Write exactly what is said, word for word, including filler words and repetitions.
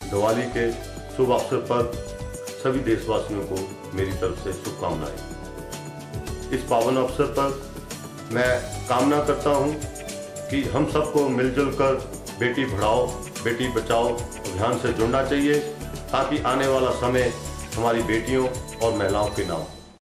दिवाली के शुभ अवसर पर सभी देशवासियों को मेरी तरफ से शुभकामनाएं। इस पावन अवसर पर मैं कामना करता हूं कि हम सबको मिलजुल कर बेटी पढ़ाओ बेटी बचाओ अभियान से जुड़ना चाहिए, ताकि आने वाला समय हमारी बेटियों और महिलाओं के नाम हो।